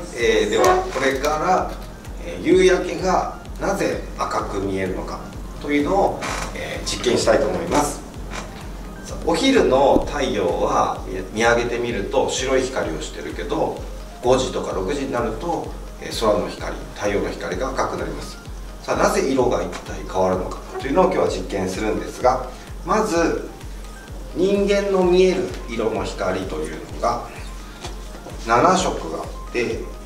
ではこれから、夕焼けがなぜ赤く見えるのかというのを、実験したいと思います。お昼の太陽は見上げてみると白い光をしてるけど、5時とか6時になると、空の光、太陽の光が赤くなります。さあなぜ色が一体変わるのかというのを今日は実験するんですが、まず人間の見える色の光というのが7色があって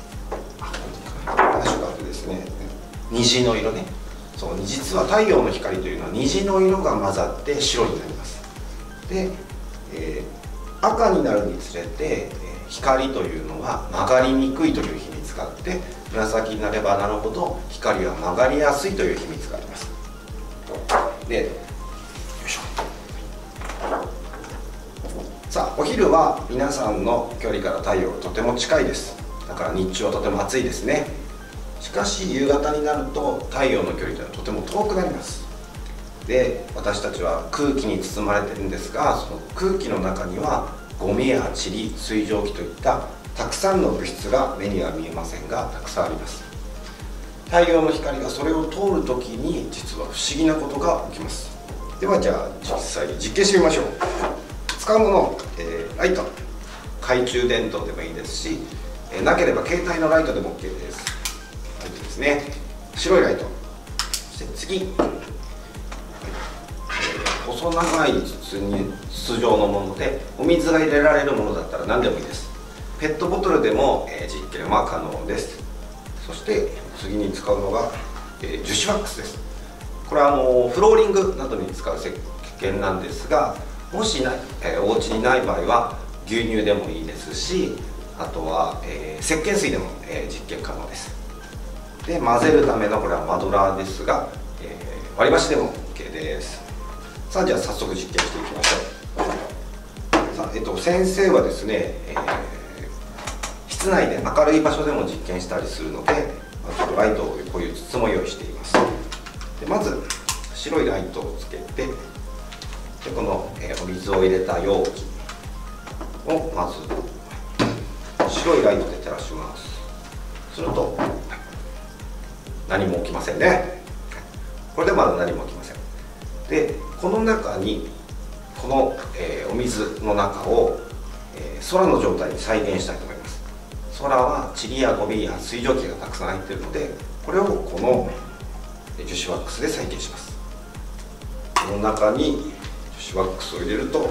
、7色あってですね、虹の色ね。そう、実は太陽の光というのは虹の色が混ざって白になります。で、赤になるにつれて、光というのは曲がりにくいという秘密があって、紫になればなるほど光は曲がりやすいという秘密があります。で、よいしょ。さあお昼は皆さんの距離から太陽がとても近いです。だから日中はとても暑いですね。しかし夕方になると太陽の距離というのはとても遠くなります。で、私たちは空気に包まれているんですが、その空気の中にはゴミや塵、水蒸気といったたくさんの物質が目には見えませんがたくさんあります。太陽の光がそれを通るときに実は不思議なことが起きます。ではじゃあ実際に実験してみましょう。使うもの、ライト、懐中電灯でもいいですし、なければ携帯のライトでも OK です。ライトですね。白いライト。そして次、細長い筒状のものでお水が入れられるものだったら何でもいいです。ペットボトルでも、実験は可能です。そして次に使うのが、樹脂ワックスです。これはフローリングなどに使う石鹸なんですが、もしない、お家にない場合は牛乳でもいいですし、あとは、石鹸水でも、実験可能です。で、混ぜるためのこれはマドラーですが、割り箸でも OK です。さあじゃあ早速実験していきましょう。さあ、先生はですね、室内で明るい場所でも実験したりするので、ライトをこういう筒も用意しています。でまず白いライトをつけて、でこの、お水を入れた容器をまず白いライトで照らします。すると何も起きませんね。これでまだ何も起きません。でこの中にこの、お水の中を、空の状態に再現したいと思います。空は塵やゴミや水蒸気がたくさん入っているので、これをこの樹脂ワックスで再現します。この中に樹脂ワックスを入れると、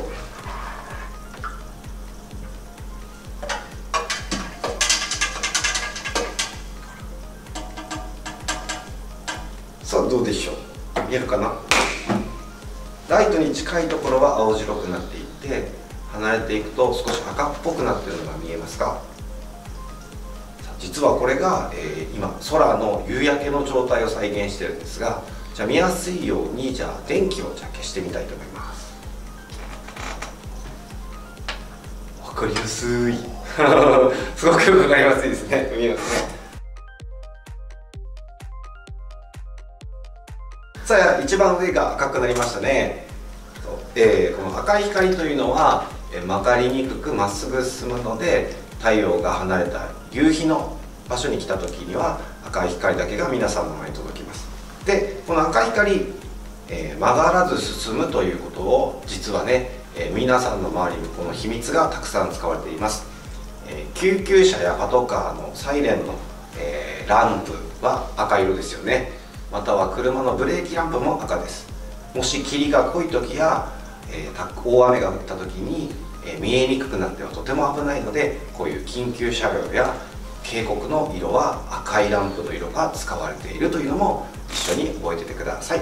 さあどうでしょう、見えるかな。ライトに近いところは青白くなっていって、離れていくと少し赤っぽくなっているのが見えますか。実はこれが、今空の夕焼けの状態を再現しているんですが、じゃあ見やすいようにじゃあ電気をじゃあ消してみたいと思います。わかりやすいすごくわかりやすいですね。見えますね。さあ一番上が赤くなりましたね。この赤い光というのは曲がりにくくまっすぐ進むので、太陽が離れた夕日の場所に来た時には赤い光だけが皆さんの前に届きます。でこの赤い光、曲がらず進むということを実はね、皆さんの周りにこの秘密がたくさん使われています。救急車やパトカーのサイレンの、ランプは赤色ですよね。または車のブレーキランプも赤です。もし霧が濃い時や、大雨が降った時に、見えにくくなってはとても危ないので、こういう緊急車両や警告の色は赤いランプの色が使われているというのも一緒に覚えててください。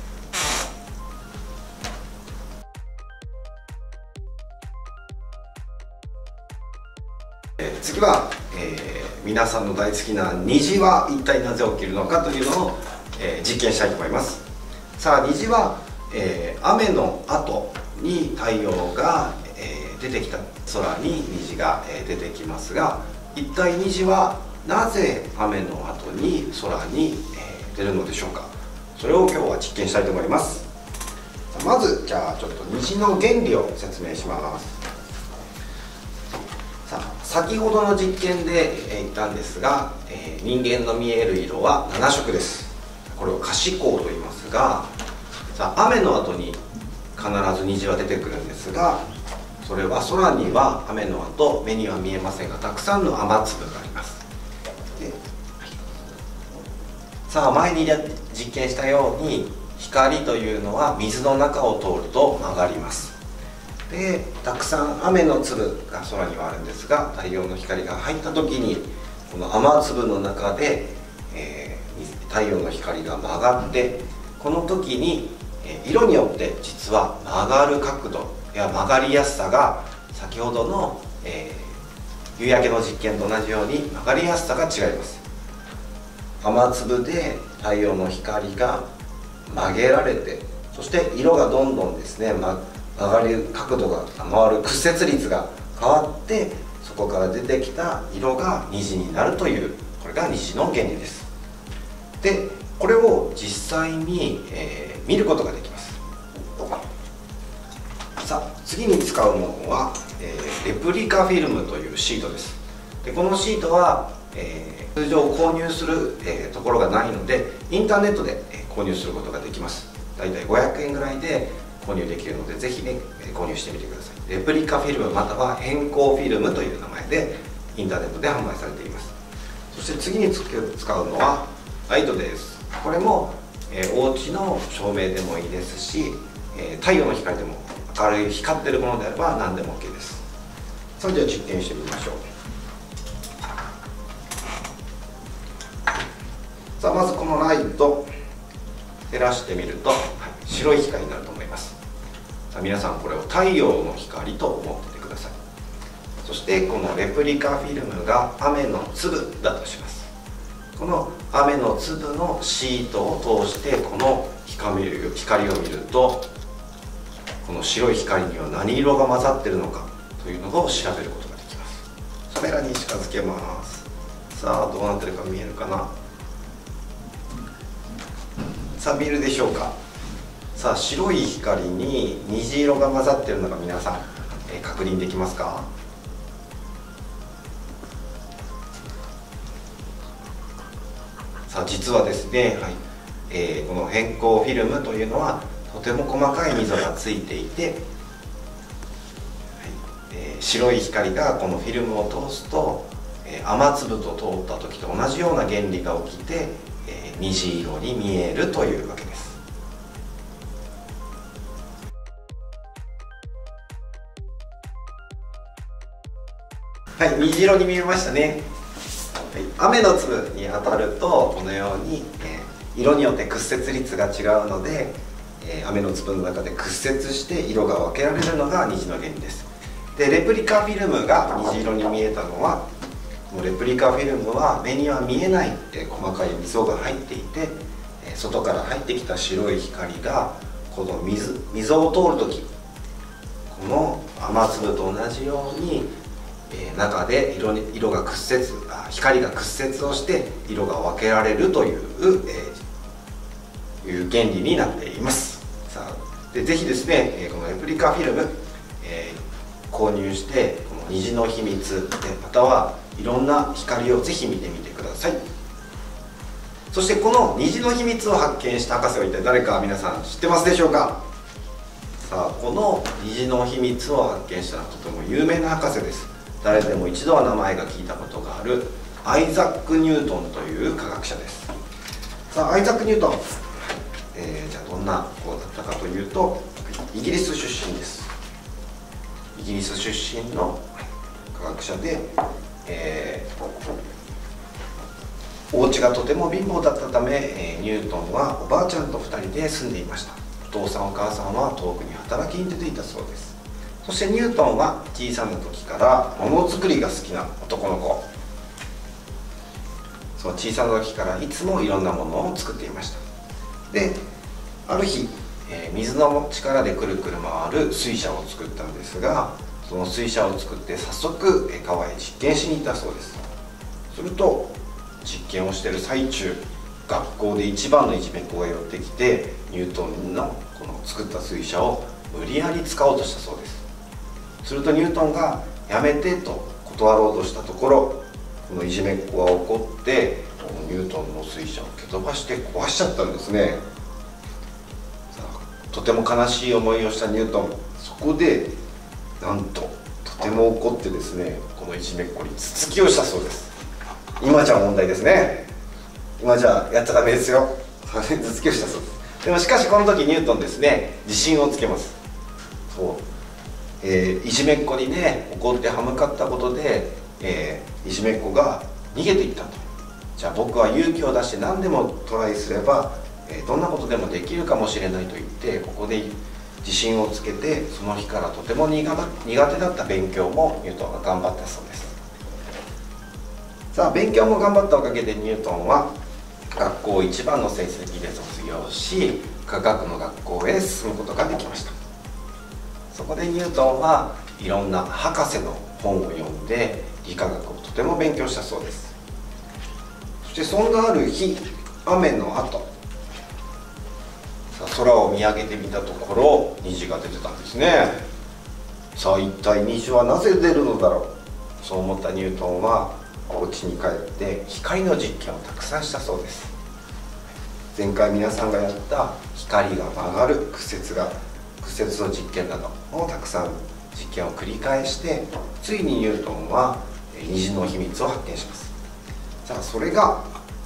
次は、皆さんの大好きな虹は一体なぜ起きるのかというのを、実験したいと思います。さあ虹は、雨の後に太陽が、出てきた空に虹が、出てきますが、一体虹はなぜ雨の後に空に、出るのでしょうか。それを今日は実験したいと思います。まずじゃあちょっと虹の原理を説明します。さあ先ほどの実験で言ったんですが、人間の見える色は7色です。これを可視光と言いますが、さあ雨の後に必ず虹は出てくるんですが、それは空には雨の後目には見えませんがたくさんの雨粒があります。でさあ前に実験したように光というのは水の中を通ると曲がります。でたくさん雨の粒が空にはあるんですが、太陽の光が入った時にこの雨粒の中で、太陽の光が曲がって、この時に色によって実は曲がる角度や曲がりやすさが先ほどの、夕焼けの実験と同じように曲がりやすさが違います。雨粒で太陽の光が曲げられて、そして色がどんどんですね、曲がる角度が回る屈折率が変わって、そこから出てきた色が虹になるという、これが虹の原理です。でこれを実際に、見ることができます。さあ次に使うものは、レプリカフィルムというシートです。でこのシートは、通常購入する、ところがないのでインターネットで、購入することができます。だいたい500円ぐらいで購入できるので、ぜひね購入してみてください。レプリカフィルムまたは変光フィルムという名前でインターネットで販売されています。そして次に使うのはライトです。これも、お家の照明でもいいですし、太陽の光でも明るい光ってるものであれば何でも OK です。それでは実験してみましょう。さあまずこのライト照らしてみると、白い光になると思います。さあ皆さんこれを太陽の光と思っててください。そしてこのレプリカフィルムが雨の粒だとします。この雨の粒のシートを通してこの光を見ると、この白い光には何色が混ざっているのかというのを調べることができます。カメラに近づけます。さあどうなってるか見えるかな。さあ見えるでしょうか。さあ白い光に虹色が混ざっているのが皆さん、確認できますか。さあ実はですね、この変光フィルムというのはとても細かい溝がついていて、白い光がこのフィルムを通すと、雨粒と通った時と同じような原理が起きて、虹色に見えるというわけです。はい、虹色に見えましたね。雨の粒に当たるとこのように、色によって屈折率が違うので、雨の粒の中で屈折して色が分けられるのが虹の原理です。でレプリカフィルムが虹色に見えたのは、もうレプリカフィルムは目には見えない、細かい溝が入っていて、外から入ってきた白い光がこの溝を通る時、この雨粒と同じように中で色が光が屈折をして色が分けられるという、いう原理になっています。さあぜひですね、このレプリカフィルム、購入してこの虹の秘密またはいろんな光をぜひ見てみてください。そしてこの虹の秘密を発見した博士は一体誰か皆さん知ってますでしょうか。さあこの虹の秘密を発見したのはとても有名な博士です。誰でも一度は名前が聞いたことがあるアイザック・ニュートンという科学者です。さあアイザック・ニュートン、じゃあどんな子だったかというと、イギリス出身です。イギリス出身の科学者で、お家がとても貧乏だったため、ニュートンはおばあちゃんと2人で住んでいました。お父さんお母さんは遠くに働きに出ていたそうです。そしてニュートンは小さな時からものづくりが好きな男の子。その小さな時からいつもいろんなものを作っていました。である日、水の力でくるくる回る水車を作ったんですが、その水車を作って早速川へ実験しに行ったそうです。すると実験をしている最中、学校で一番のいじめっ子が寄ってきて、ニュートンのこの作った水車を無理やり使おうとしたそうです。するとニュートンが「やめて」と断ろうとしたところ、このいじめっ子が怒ってニュートンの水車を蹴飛ばして壊しちゃったんですね。とても悲しい思いをしたニュートン、そこでなんととても怒ってですね、このいじめっ子に頭突きをしたそうです。今じゃ問題ですね。今じゃやっちゃダメですよ。頭突きをしたそうです。でもしかしこの時ニュートンですね、自信をつけます。いじめっ子にね怒って歯向かったことで、いじめっ子が逃げていったと。じゃあ僕は勇気を出して何でもトライすれば、どんなことでもできるかもしれないと言って、ここで自信をつけて、その日からとても苦手だった勉強もニュートンが頑張ったそうです。さあ勉強も頑張ったおかげでニュートンは学校一番の成績で卒業し、科学の学校へ進むことができました。そこでニュートンはいろんな博士の本を読んで理化学をとても勉強したそうです。そしてそんなある日、雨の後、空を見上げてみたところ虹が出てたんですね。さあ一体虹はなぜ出るのだろう。そう思ったニュートンはお家に帰って光の実験をたくさんしたそうです。前回皆さんがやった光が曲がる屈折の実験などをたくさん実験を繰り返して、ついにニュートンは虹の秘密を発見します。さあそれが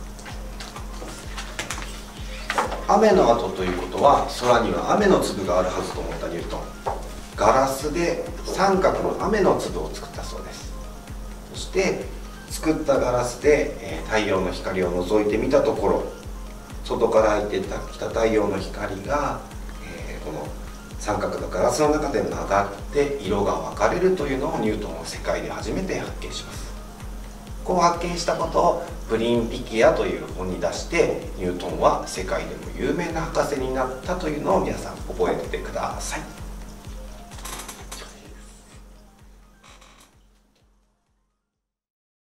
雨の後ということは、空には雨の粒があるはずと思ったニュートン、ガラスで三角の雨の粒を作ったそうです。そして作ったガラスで太陽の光を覗いてみたところ、外から入ってきた太陽の光がこの三角のガラスの中で曲がって色が分かれるというのをニュートンは世界で初めて発見します。こう発見したことをプリンピキアという本に出して、ニュートンは世界でも有名な博士になったというのを皆さん覚えててください。